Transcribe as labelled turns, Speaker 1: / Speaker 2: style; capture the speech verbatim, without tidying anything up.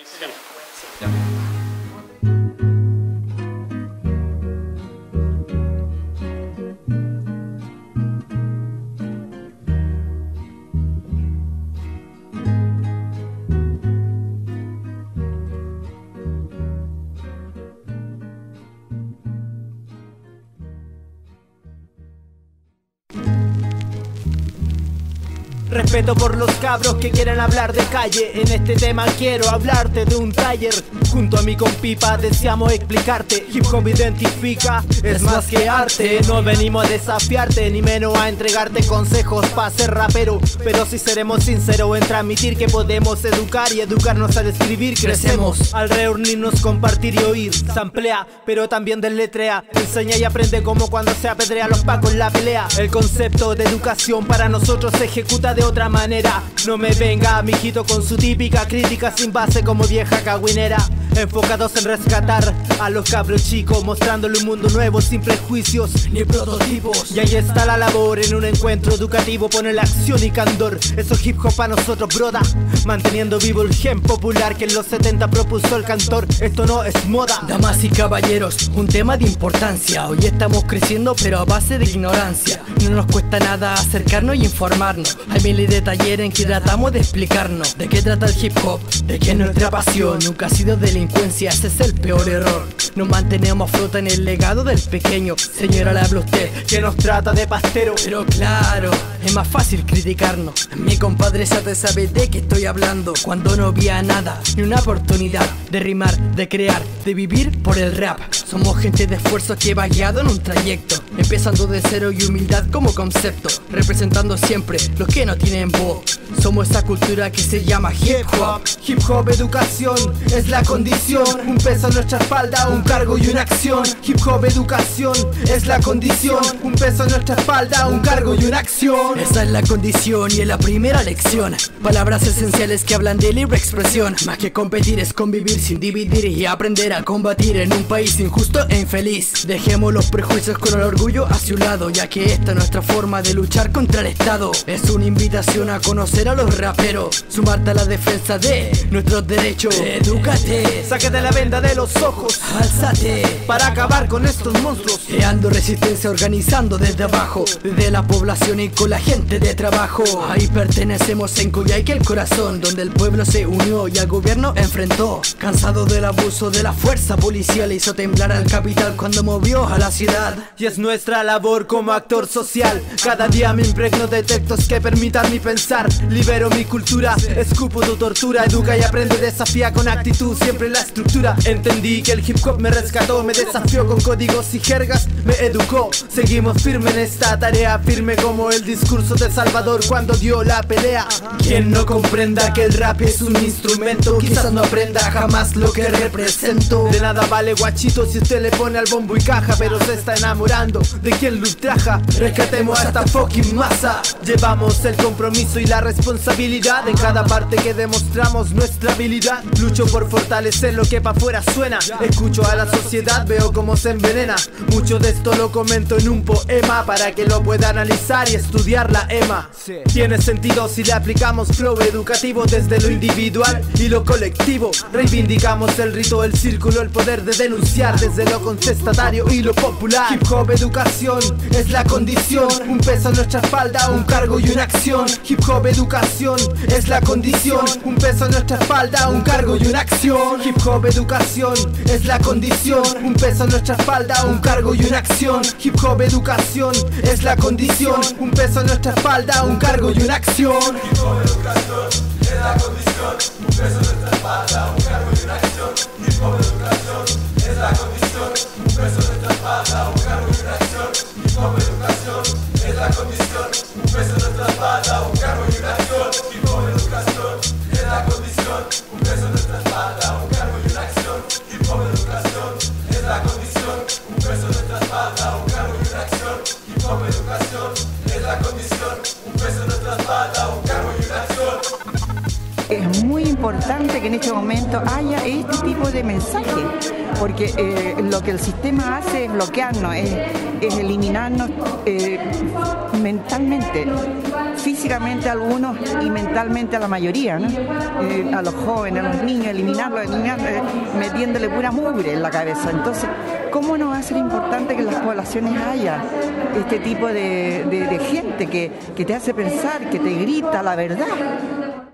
Speaker 1: Respeto por los cabros que quieren hablar de calle. En este tema quiero hablarte de un taller. Junto a mi compipa deseamos explicarte. Hip hop identifica, es más que arte. No venimos a desafiarte, ni menos a entregarte consejos para ser rapero. Pero si seremos sinceros en transmitir que podemos educar y educarnos al escribir. Crecemos al reunirnos, compartir y oír. Samplea, pero también deletrea. Enseña y aprende como cuando se apedrea a los pacos en la pelea. El concepto de educación para nosotros se ejecuta de otra manera. No me venga, mijito, con su típica crítica sin base como vieja cagüinera. Enfocados en rescatar a los cabros chicos, mostrándole un mundo nuevo sin prejuicios ni prototipos. Y ahí está la labor en un encuentro educativo, poner la acción y candor. Eso es hip hop para nosotros, broda. Manteniendo vivo el gen popular que en los setenta propuso el cantor. Esto no es moda.
Speaker 2: Damas y caballeros, un tema de importancia. Hoy estamos creciendo pero a base de ignorancia. No nos cuesta nada acercarnos y informarnos. Hay miles de talleres en que tratamos de explicarnos de qué trata el hip hop, de qué es nuestra pasión. Nunca ha sido delincuencia, ese es el peor error. Nos mantenemos a flota en el legado del pequeño. Señora, le habla usted
Speaker 1: que nos trata de pastero.
Speaker 2: Pero claro, es más fácil criticarnos. Mi compadre ya te sabe de qué estoy hablando. Cuando no había nada, ni una oportunidad de rimar, de crear, de vivir por el rap. Somos gente de esfuerzo que va guiado en un trayecto, empezando de cero y humildad como concepto, representando siempre los que no tienen voz. Somos esa cultura que se llama hip hop.
Speaker 1: Hip hop educación es la condición. Un peso en nuestra espalda, un cargo y una acción. Hip hop educación es la condición. Un peso en nuestra espalda, un cargo y una acción.
Speaker 2: Esa es la condición y es la primera lección. Palabras esenciales que hablan de libre expresión. Más que competir es convivir sin dividir y aprender a combatir en un país injusto e infeliz. Dejemos los prejuicios con el orgullo hacia un lado, ya que esta es nuestra forma de luchar contra el Estado. Es una invitación a conocer a los raperos, sumarte a la defensa de nuestros derechos. Edúcate,
Speaker 1: sácate la venda de los ojos,
Speaker 2: alzate
Speaker 1: para acabar con estos monstruos.
Speaker 2: Creando resistencia, organizando desde abajo, desde la población y con la gente de trabajo. Ahí pertenecemos en Coyhaique, el corazón, donde el pueblo se unió y al gobierno enfrentó. Cansado del abuso de la fuerza policial, hizo temblar al capital cuando movió a la ciudad.
Speaker 1: Y es nuestra labor como actor social. Cada día me impregno de textos que permitan mi pensar. Libero mi cultura, escupo tu tortura. Educa y aprende, desafía con actitud, siempre la estructura. Entendí que el hip hop me rescató, me desafió con códigos y jergas, me educó. Seguimos firme en esta tarea, firme como el discurso de Salvador cuando dio la pelea. Quien no comprenda que el rap es un instrumento, quizás no aprenda jamás lo que represento. De nada vale guachito si usted le pone al bombo y caja, pero se está enamorando de quien lo ultraja. Rescatemos a esta fucking masa. Llevamos el compromiso y la responsabilidad en cada parte que demostramos nuestra habilidad. Lucho por fortalecer lo que pa' afuera suena. Escucho a la sociedad, veo cómo se envenena. Mucho de esto lo comento en un poema para que lo pueda analizar y estudiar la E M A. Tiene sentido si le aplicamos flow educativo desde lo individual y lo colectivo. Reivindicamos el rito, el círculo, el poder de denunciar desde lo contestatario y lo popular. Hip hop educación es la condición. Un peso en nuestra espalda, un cargo y una acción. Hip hop educación es la condición. Un peso en nuestra espalda, un cargo y una acción. Hip hop educación es la condición. Un peso en nuestra espalda, un cargo y una acción. Hip hop educación es la condición. Un peso en nuestra espalda, un cargo y una acción.
Speaker 3: Hip hop educación es la condición. Un peso en nuestra espalda, un cargo y una acción. Hip hop educación es la condición. Un peso en nuestra espalda, un cargo y una acción. Hip hop educación es la condición. Un peso en nuestra espalda, un cargo y una acción. Hip hop educación es la condición. Un peso en nuestra espalda, un cargo y una acción. Hip hop educación es la condición. Un peso en nuestra espalda, un cargo y una acción. Hip hop educación es la condición. Un peso en nuestra espalda, un cargo y una acción.
Speaker 4: Es muy importante que en este momento haya este tipo de mensaje, porque eh, lo que el sistema hace es bloquearnos, es, es eliminarnos eh, mentalmente. físicamente a algunos y mentalmente a la mayoría, ¿no? Eh, a los jóvenes, a los niños, eliminarlos, eliminar, eh, metiéndole pura mugre en la cabeza. Entonces, ¿cómo no va a ser importante que en las poblaciones haya este tipo de, de, de gente que, que te hace pensar, que te grita la verdad?